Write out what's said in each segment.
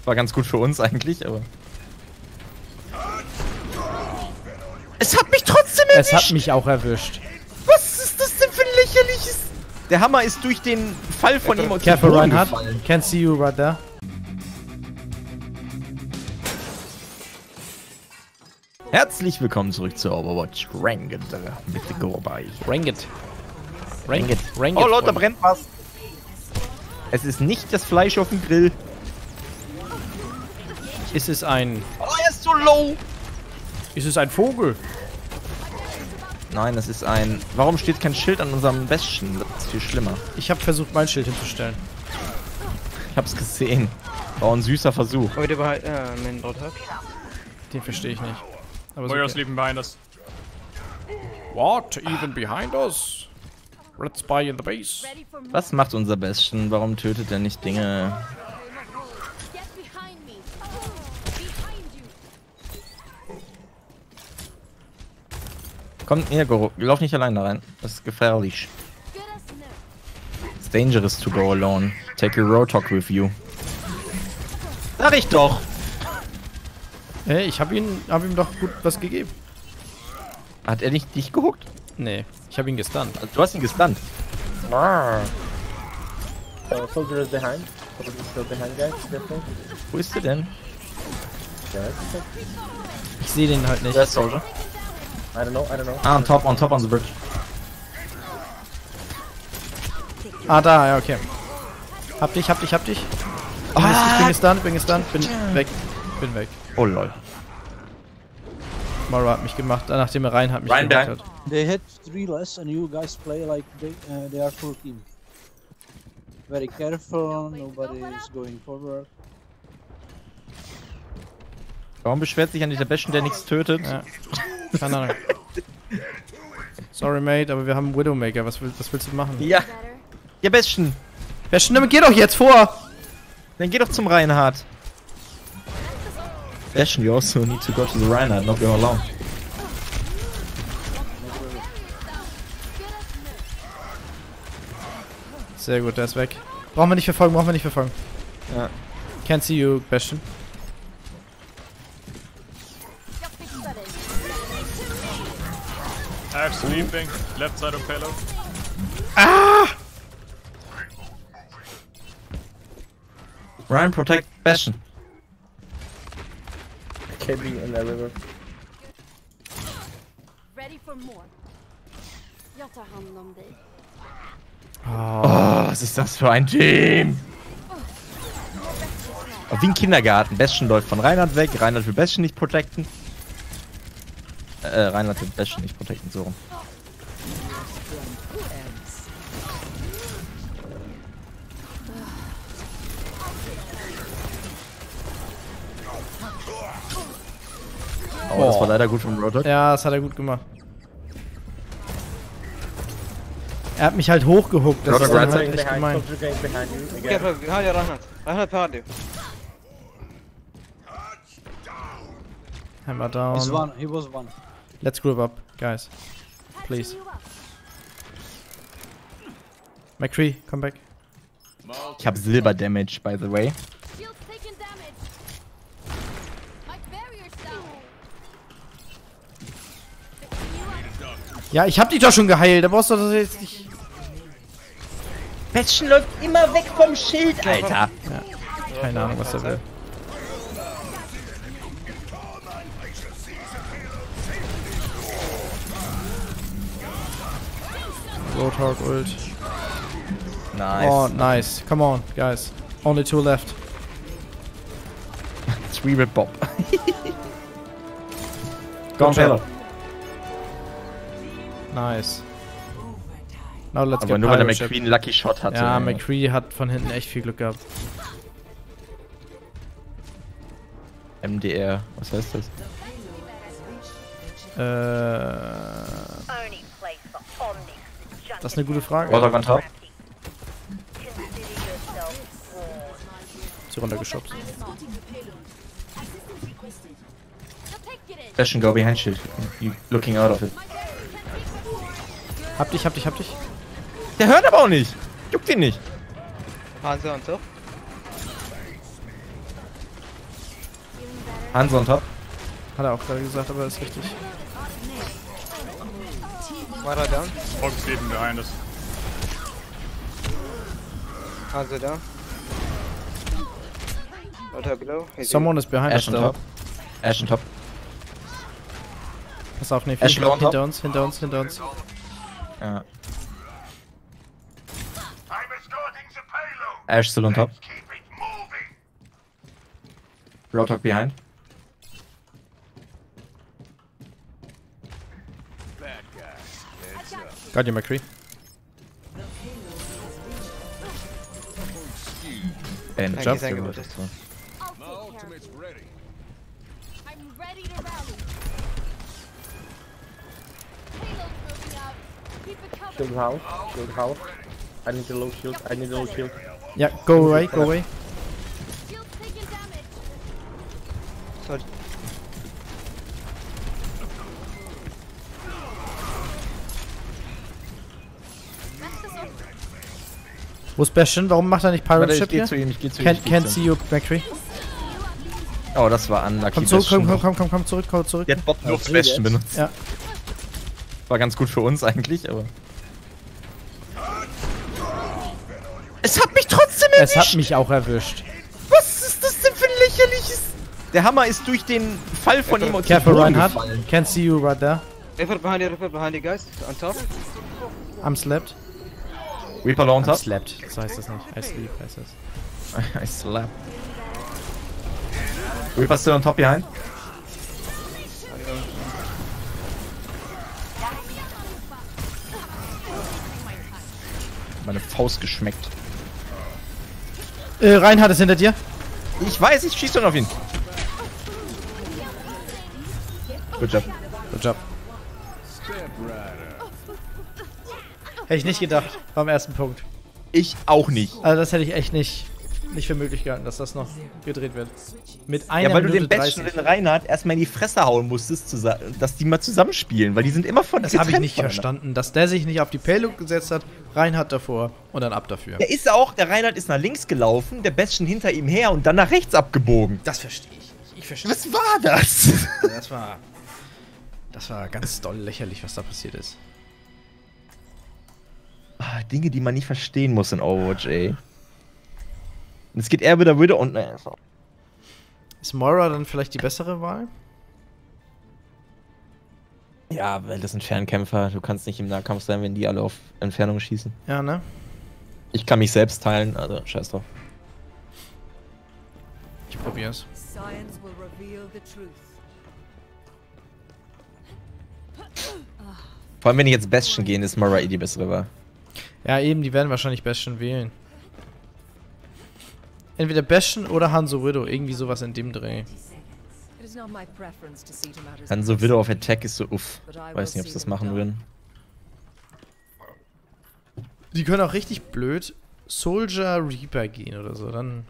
War ganz gut für uns eigentlich, aber... Es hat mich trotzdem erwischt! Es hat mich auch erwischt. Was ist das denn für ein lächerliches... Der Hammer ist durch den Fall von ihm... Careful, Reinhardt. Can't see you right there. Herzlich willkommen zurück zu Overwatch Ranked mit der Gorbei. Ranked. Oh Leute, da brennt was. Es ist nicht das Fleisch auf dem Grill. Ist es ein... Oh, er ist so low. Ist es ein Vogel? Nein, das ist ein... Warum steht kein Schild an unserem Bastion? Das ist viel schlimmer. Ich habe versucht, mein Schild hinzustellen. Ich hab's gesehen. War ein süßer Versuch. Heute war mein Rottag. Den verstehe ich nicht. Aber Warriors okay. leaving behind us. What? Even behind us? Red Spy in the base. Was macht unser Bastion? Warum tötet er nicht Dinge? Komm, hier, Goro. Lauf nicht allein da rein. Das ist gefährlich. It's dangerous to go alone. Take your Roadhog with you. Sag ich doch! Hey, ich hab ihm doch gut was gegeben. Hat er nicht dich gehuckt? Nee, ich habe ihn gestunt. Also, du hast ihn gestunt. Soldier is behind. Soldier is still behind, guys. Definitely. Wo ist er denn? Ich sehe den halt nicht. Der Soldier. I don't know. Ah, on top on the bridge. Ah, da, ja, okay. Hab dich. Ich bin gestunt, bin weg. Bin weg. Oh lol. Mara hat mich gemacht, nachdem er Reinhardt mich Rein gemacht hat. They hit 3 less and you guys play like they are full team. Very careful, nobody is going forward. Warum beschwert sich an dieser Bastion, der nichts tötet? Ja. Keine Ahnung. Sorry, Mate, aber wir haben einen Widowmaker. Was willst du machen? Ja. Ja, Bastion. Bastion, geh doch jetzt vor! Dann geh doch zum Reinhardt. Bastion, you also need to go to the Reinhardt, not go alone. Sehr gut, der ist weg. Brauchen wir nicht verfolgen. Ja. Can't see you, Bastion. Ash sleeping. Left side of payload. Ryan, protect Bastion. KB in the river. Ready for more. Jag tar hand om dig. Oh, was ist das für ein Team? Oh, wie ein Kindergarten. Bastion läuft von Reinhardt weg. Reinhardt will Bastion nicht protecten. Reinhardt will Bastion nicht protecten, so rum. Oh, das war leider gut vom Roadhog. Ja, das hat er gut gemacht. Er hat mich halt hochgehuckt, das ist dann halt echt gemein. Soldier going behind you again. Careful, behind you, Reinhardt. Reinhardt behind you. Hammer He's down. one. He was one. Let's group up, guys. Please. McCree, come back. Ich habe Silber-Damage, by the way. Shields taking damage. My barrier's down. Ja, ich hab dich doch schon geheilt, da brauchst du das jetzt nicht. Bastion läuft immer weg vom Schild, Alter. Keine Ahnung, was er will. Roadhog ult. Nice. Oh, nice. Come on, guys. Only 2 left. 3 with Bob. Go on, Payload. Nice. Now let's Aber get nur weil der Pirate Ship. McQueen einen Lucky Shot hatte. Ja, McCree hat von hinten echt viel Glück gehabt. MDR, was heißt das? Das ist eine gute Frage. Roadhog on top. Ist sie runtergeschubst. Bastion, go behind shield. You looking out of it. Hab dich. Der hört aber auch nicht. Juckt ihn nicht. Hands on top. Hanzo on top. Hat er auch gerade gesagt, aber ist richtig. Mara down. Fox even behind us. Hanzo down. Rotor below. Someone is behind us Ash on though. top. Ash on top. Pass auf, Nefi. Ash low on top. Hinter uns. Ja. Ash still on top. Roadhog behind. Got you, McCree. And Thank jump. you. I'll take care of it. I'm ready to rally. Payload moving out. Keep it covered. Shield house. Shield house. I need a low shield. Yeah, go away. Shield's taking damage. Sorry. Match this up. Wo ist Bastion? Warum macht er nicht Pirate Warte, Ship ich geh hier? zu ihm, ich geh zu ihm. Can't see you, McCree. Oh, das war unlucky. Komm zurück, Bastion. komm zurück. Der hat Bot nur für Bastion benutzt. Ja. War ganz gut für uns eigentlich, aber... Es hat mich trotzdem erwischt! Es hat mich auch erwischt. Was ist das denn für ein lächerliches... Der Hammer ist durch den Fall von ihm und Careful, zu Boden Reinhardt. gefallen. Can't see you right there. Reaper behind you guys. On top. I'm slept. Reaper low on I'm top. slept. So heißt das nicht. I sleep heißt das. I slap. Reaper still on top behind. Meine Faust geschmeckt. Reinhardt ist hinter dir. Ich weiß, ich schieß schon auf ihn. Good job. Good job. Hätte ich nicht gedacht, beim ersten Punkt. Ich auch nicht. Also das hätte ich echt nicht für möglich gehalten, dass das noch gedreht wird. Mit einer Ja, weil du Minute den Bastion 30. und den Reinhardt erstmal in die Fresse hauen musstest, dass die mal zusammenspielen, weil die sind immer von Das habe ich nicht verstanden, dass der sich nicht auf die Payload gesetzt hat, Reinhardt davor und dann ab dafür. Der Reinhardt ist nach links gelaufen, der Bastion hinter ihm her und dann nach rechts abgebogen. Das verstehe ich nicht. Ich verstehe. Was war das? Das war ganz doll lächerlich, was da passiert ist. Dinge, die man nicht verstehen muss in Overwatch, ey. Und es geht eher wieder und... Ist Moira dann vielleicht die bessere Wahl? Ja, weil das sind Fernkämpfer. Du kannst nicht im Nahkampf sein, wenn die alle auf Entfernung schießen. Ja, ne? Ich kann mich selbst teilen, also scheiß drauf. Ich probier's. Science will reveal the truth. Vor allem, wenn die jetzt Bastion gehen, ist Moira die bessere Wahl. Ja, eben, die werden wahrscheinlich Bastion wählen. Entweder Bastion oder Hanzo Widow, irgendwie sowas in dem Dreh. Dann so Widow auf Attack ist so uff. Weiß nicht, ob sie das machen würden. Die können auch richtig blöd Soldier Reaper gehen oder so, dann...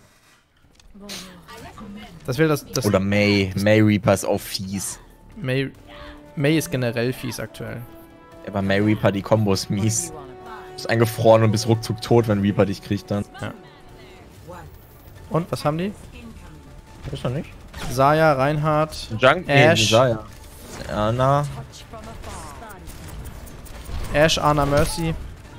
Das wäre das... Oder Mei. Mei Reaper ist auch fies. Mei ist generell fies aktuell. Aber Mei Reaper, die Kombo ist mies. Du bist eingefroren und bist ruckzuck tot, wenn Reaper dich kriegt dann. Ja. Und, was haben die? Ist doch nicht. Saya, Reinhardt, Junk, Ash. Saya. Ana. Ash, Ana, Mercy.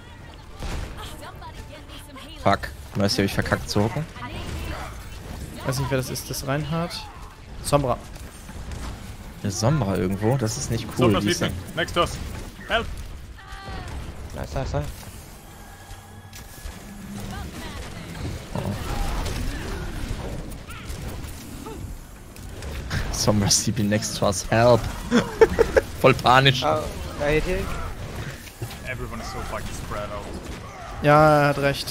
Fuck. Mercy hab ich verkackt zu hocken. Weiß nicht, wer das ist. Das Reinhardt. Sombra. Eine Sombra irgendwo? Das ist nicht cool. Sombra Die ist sleeping. Next to us. Help! Nice. Sombra sleeping next to us. Help! Voll panisch. Everyone is so fucking spread out. Ja, er hat recht.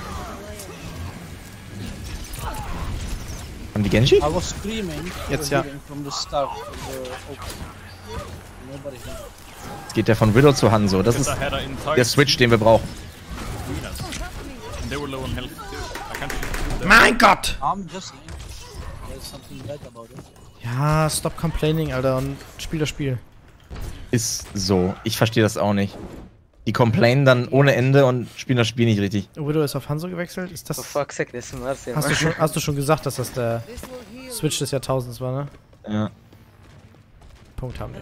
Haben die Genji? I was screaming Jetzt ja. from the start of the open. Nobody hit. Jetzt geht der von Widow zu Hanzo. Das ist der Switch, den wir brauchen. And they were low on health too. I can't shoot them. Mein Gott! I'm just saying. There's something bad about it. Ja, stop complaining, Alter, und spiel das Spiel. Ist so. Ich verstehe das auch nicht. Die complainen dann ohne Ende und spielen das Spiel nicht richtig. Widow ist auf Hanzo gewechselt? Ist das... For fuck's sake, this is Mercy. Hast du schon gesagt, dass das der Switch des Jahrtausends war, ne? Ja. Punkt haben wir.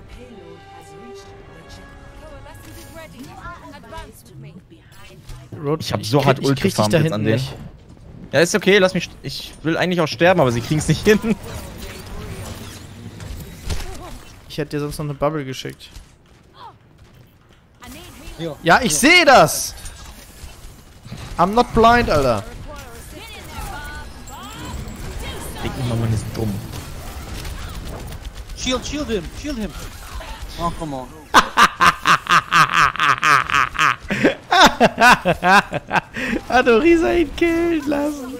Ich hab so hart Ult krieg dich gefarmt da jetzt hinten an den. nicht. Ja, ist okay, lass mich. Ich will eigentlich auch sterben, aber sie kriegen's nicht hin. Ich hätte dir sonst noch eine Bubble geschickt. Hier. Ja, ich sehe das! I'm not blind, Alter. Man ist dumm. Shield him, shield him. Oh, come on. Hat Orisa ihn killen lassen.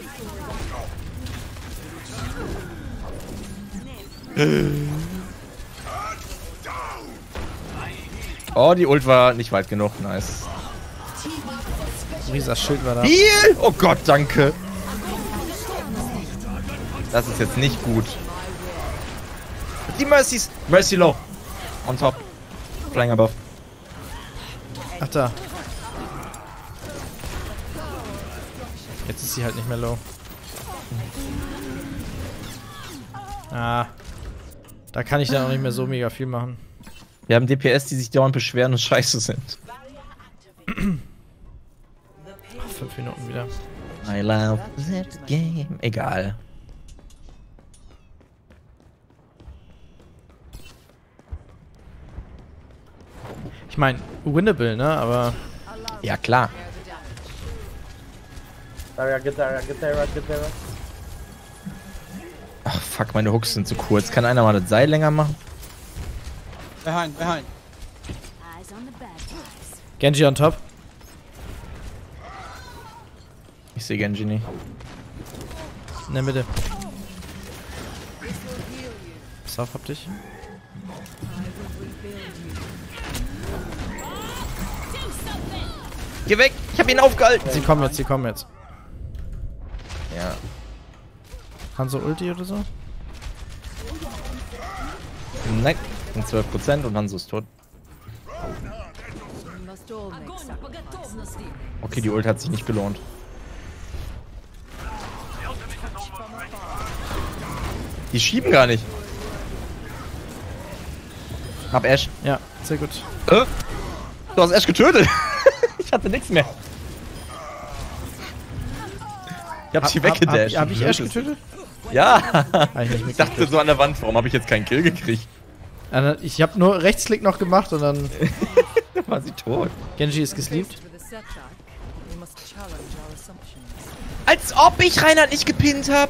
Oh, die Ult war nicht weit genug. Nice. Orisas Schild war da. Heal! Oh Gott, danke. Das ist jetzt nicht gut. Die Mercys. Mercy low. On top. Flying above. Ach da. Jetzt ist sie halt nicht mehr low. Ah. Da kann ich dann auch nicht mehr so mega viel machen. Wir haben DPS, die sich dauernd beschweren und scheiße sind. 5 Minuten wieder. I love that game. Egal. Ich meine, winnable, ne? Aber. Ja, klar. Zarya, get Zarya, get Zarya, get Zarya. Ach, fuck, meine Hooks sind zu kurz. Kann einer mal das Seil länger machen? Behind. Genji on top. Ich sehe Genji nicht. In der Mitte. Pass auf, hab dich. Geh weg! Ich hab ihn aufgehalten! Sie kommen jetzt, sie kommen jetzt. Ja. Hanzo Ulti oder so? Nein. In 12% und Hanzo ist tot. Okay, die Ult hat sich nicht gelohnt. Die schieben gar nicht. Hab Ash. Ja, sehr gut. Du hast Ash getötet. Ich hatte nichts mehr. Ich hab sie weggedasht. Hab ich Ash getötet? Ja. Ich dachte so an der Wand, warum habe ich jetzt keinen Kill gekriegt? Ich hab nur Rechtsklick noch gemacht und dann... Da war sie tot. Genji ist gesleept. Als ob ich Reinhard nicht gepinnt hab.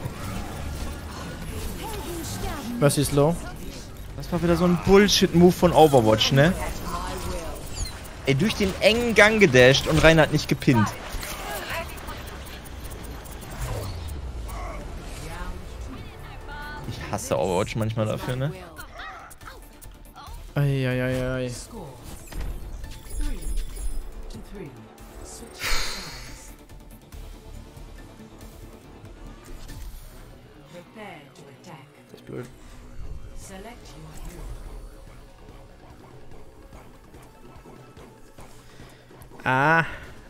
Mercy ist low. Das war wieder so ein Bullshit-Move von Overwatch, ne? Ey, durch den engen Gang gedasht und Reinhard nicht gepinnt. Ich hasse Overwatch manchmal dafür, ne? Eieieiei. Das ist blöd. Ah.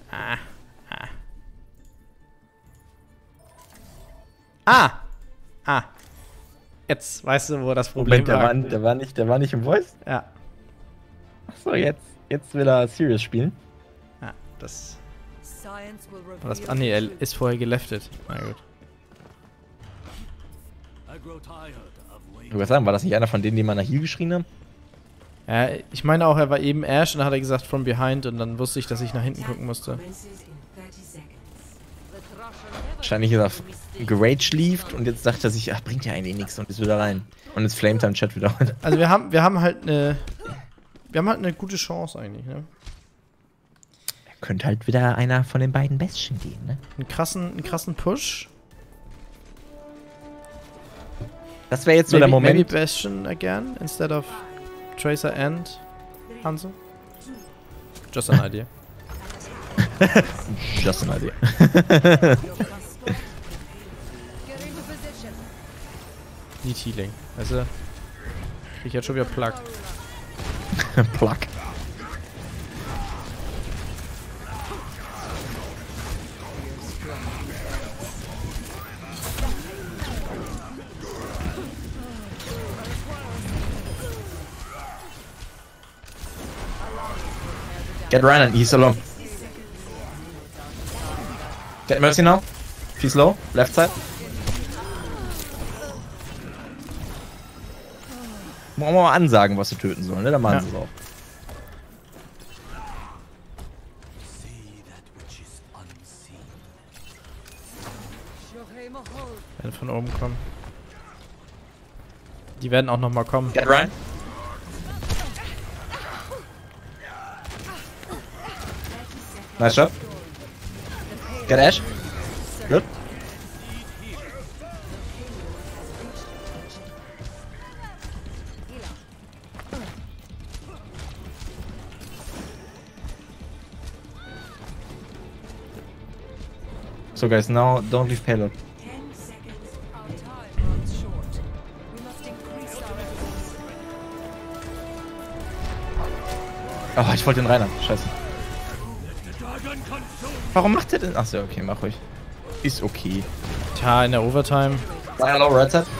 Jetzt weißt du, wo das Problem war. Der war nicht im Voice? Ja. Achso, jetzt will er Serious spielen. Ja, das... Das Ah nee, er ist vorher geleftet. Na gut. Ich würde sagen, war das nicht einer von denen, die mal nach Heal geschrien haben? Ja, ich meine auch, er war eben Ash und dann hat er gesagt from behind und dann wusste ich, dass ich nach hinten gucken musste. Wahrscheinlich ist er gerage-leaved und jetzt dachte er sich, ach, bringt ja eigentlich nichts und ist wieder rein. Und jetzt flamet er im Chat wieder. Also wir haben halt eine gute Chance eigentlich, ne? Könnte halt wieder einer von den beiden Bestien gehen, ne? Einen krassen Push. Das wäre jetzt so der Moment. Maybe Bastion again instead of Tracer and Hanzo. Just an idea. Just an idea. Need Healing. Weißt du? Ich jetzt schon wieder Plug. Plug. Get Reinhardt, he's alone. Get Mercy now. She's low. Left side. Wollen wir mal ansagen, was sie töten sollen, ne? Dann machen sie es auch. Werden von oben kommen. Die werden auch nochmal kommen. Get Ryan. Nice job. Get Ash. Good. So guys, now don't leave payload. 10 seconds. Our time runs short. We must increase our Oh, ich wollte den Reiner. Scheiße. Warum macht er denn? Achso, okay, mach ruhig. Ist okay. Tja, in der Overtime. Hello, Red Set.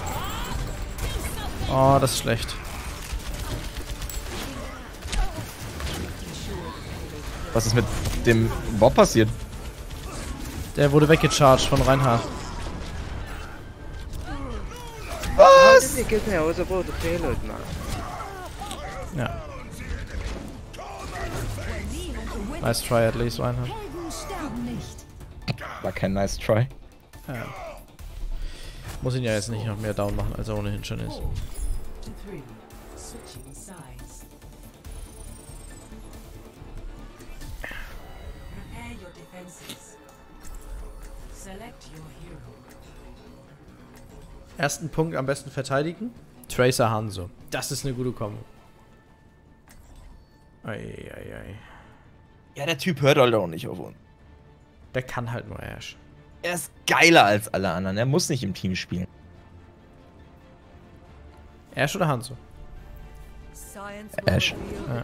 Oh, das ist schlecht. Was ist mit dem Bob passiert? Der wurde weggecharged von Reinhardt. How did he get me? I was about to payload, man. Ja. Nice try at least, Reinhardt. War kein nice try. Ja. Muss ihn ja jetzt nicht noch mehr down machen, als er ohnehin schon ist. Ersten Punkt am besten verteidigen. Tracer Hanzo. Das ist eine gute Kombo. Eieiei. Ja, der Typ hört halt auch nicht auf uns. Der kann halt nur Ash. Er ist geiler als alle anderen. Er muss nicht im Team spielen. Ash oder Hanzo? Ash. Ja.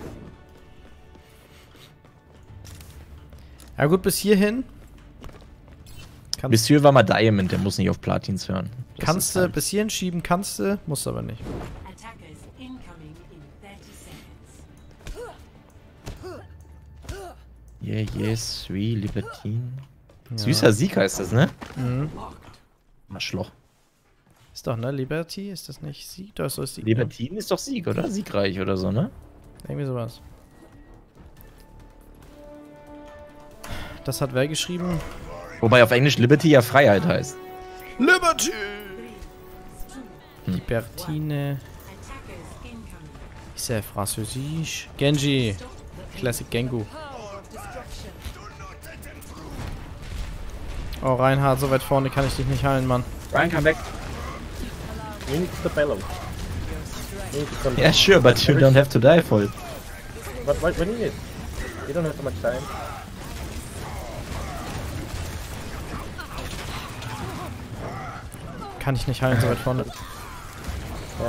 Ja gut, bis hierhin. Monsieur war mal Diamond, der muss nicht auf Platins hören. Das Kannst ist du bis hierhin schieben, kannst du, musst aber nicht. Yeah, yes, sweet, Libertine. Ja. Süßer Sieg heißt das, ne? Mhm. Arschloch. Ist doch, ne? Liberty, ist das nicht Sieg? Das ist Sieg. Libertine ist doch Sieg, oder? Siegreich oder so, ne? Irgendwie sowas. Das hat wer geschrieben? Wobei auf Englisch Liberty ja Freiheit heißt. Liberty! Libertine. Ist ja französisch. Genji. Classic Gengu. Oh, Reinhardt, so weit vorne kann ich dich nicht heilen, Mann. Ryan, come back. You need to payload. You need to come Yeah, sure, but you don't have to die for it. But what do you need? You don't have so much time. Kann ich nicht heilen, so weit vorne. Ja.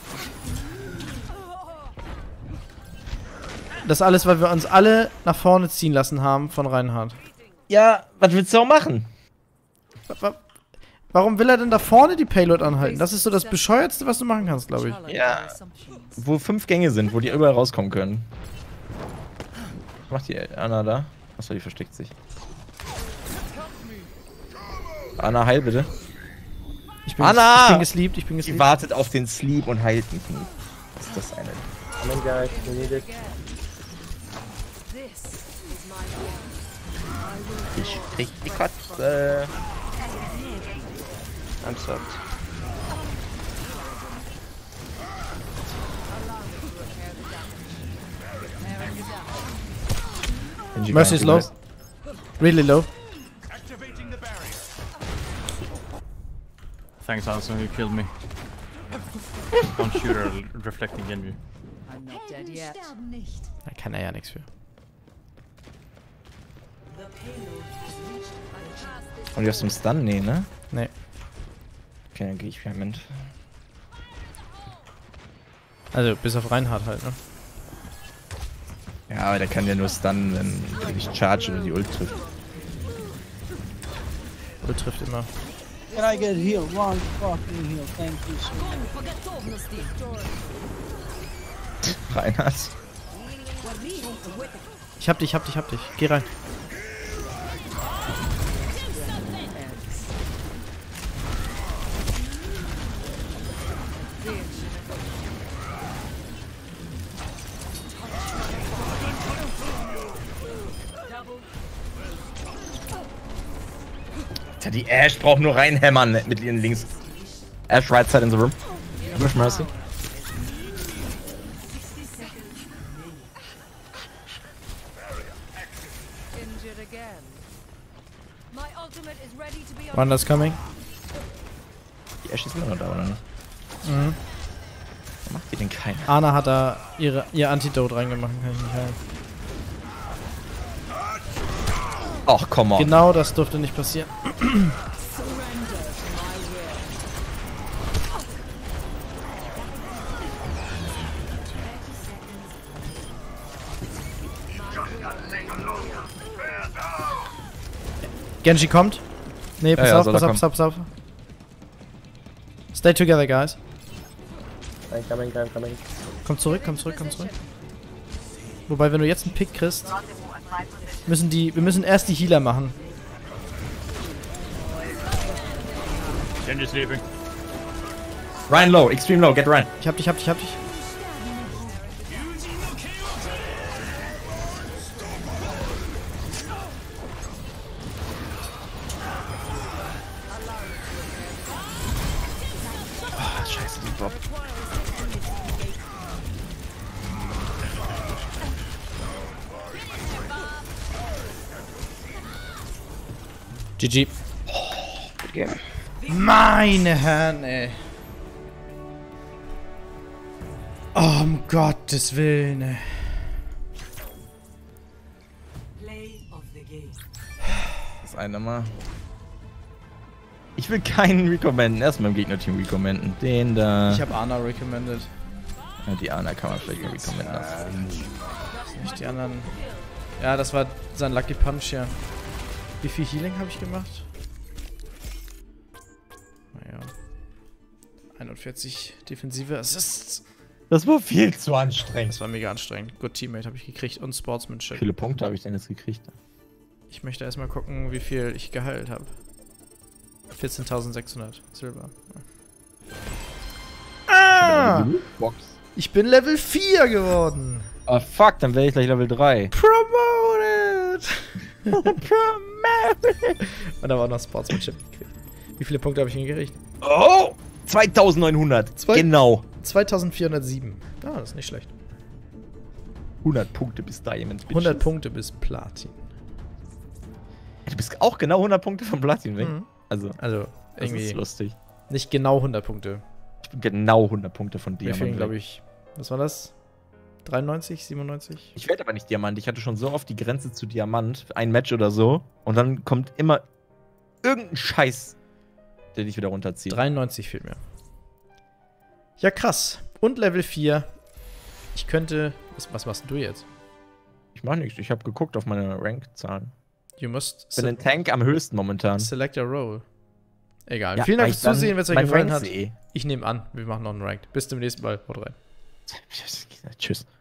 Das alles, weil wir uns alle nach vorne ziehen lassen haben von Reinhardt. Ja, was willst du auch machen? Warum will er denn da vorne die Payload anhalten? Das ist so das Bescheuertste, was du machen kannst, glaube ich. Ja, wo 5 Gänge sind, wo die überall rauskommen können. Was macht die Anna da? Achso, die versteckt sich. Anna, heil bitte. Anna! Ich bin gesleept, ich bin Die gesleept. wartet auf den Sleep und heilt mich nicht. Was ist das eine? Come on, guys. We need it. Ich krieg die Kotze. I'm sucked. Mercy is low. Really low. Thanks, Hanzo, you killed me. One shooter reflecting Genji. I'm not dead yet. Da kann er ja nichts für. Und du hast einen Stun? Nee, ne? Nee. Okay, dann geh ich mit. Also, bis auf Reinhardt halt, ne? Ja, aber der kann ja nur stunnen, wenn er nicht charge oder die Ult trifft. Ult trifft immer. Can I get healed? One fucking heal. Thank you so much. Reinhardt. Ich hab dich. Geh rein. Alter, die Ashe braucht nur reinhämmern mit ihren Links. Ashe right side in the room. Wish mercy. Injured again. My ultimate is ready to be on. Wanda's coming. Die Ashe ist immer noch da, oder nicht? Mhm. Was macht die denn keiner? Ana hat da ihr Antidote reingemacht, kann ich nicht heilen. Ach, komm on. Genau das durfte nicht passieren. Genji kommt. Nee, pass auf, pass auf. Stay together, guys. I'm coming. Komm zurück. Wobei, wenn du jetzt einen Pick kriegst, wir müssen erst die Healer machen. Genji sleeping. Ryan low, extreme low, get Ryan. Ich hab dich. Scheiße, die Bob. GG. Good game. Meine Herren, ey. Oh, um Gottes Willen, ey. Das eine Mal. Ich will keinen recommenden. Erstmal im Gegnerteam recommenden. Den da. Ich habe Ana recommended. Ja, die Ana kann man vielleicht recommenden lassen. Nicht die anderen. Ja, das war sein Lucky Punch, ja. Wie viel Healing habe ich gemacht? Naja. 41 defensive Assists. Das war viel zu anstrengend. Das war mega anstrengend. Good Teammate habe ich gekriegt und Sportsmanship. Wie viele Punkte habe ich denn jetzt gekriegt? Ich möchte erstmal gucken, wie viel ich geheilt habe. 14.600 Silber. Ah! Box. Ich bin Level 4 geworden. Ah, fuck, dann wäre ich gleich Level 3. Promoted! Promoted! Und da war noch Sportsmanship gekriegt. Wie viele Punkte habe ich denn gekriegt? Oh! 2900. Genau. 2407. Ah, das ist nicht schlecht. 100 Punkte bis Diamonds. 100 Punkte bis Platin. Du bist auch genau 100 Punkte vom Platin weg. Also das irgendwie ist lustig. Nicht genau 100 Punkte. Ich bin genau 100 Punkte von Mir Diamant. fehlen, glaube ich, was war das? 93, 97? Ich werde aber nicht Diamant. Ich hatte schon so oft die Grenze zu Diamant. Ein Match oder so. Und dann kommt immer irgendein Scheiß, der dich wieder runterzieht. 93 fehlt mir. Ja, krass. Und Level 4. Ich könnte... Was machst du jetzt? Ich mach nichts. Ich habe geguckt auf meine Rank-Zahlen. You must Ich bin ein Tank am höchsten momentan. select a role. Egal. Ja, Vielen Dank weil fürs ich dann Zusehen, wenn es euch mein gefallen Rank hat. sehe. Ich nehme an, wir machen noch einen Ranked. Bis zum nächsten Mal. Haut rein. Tschüss.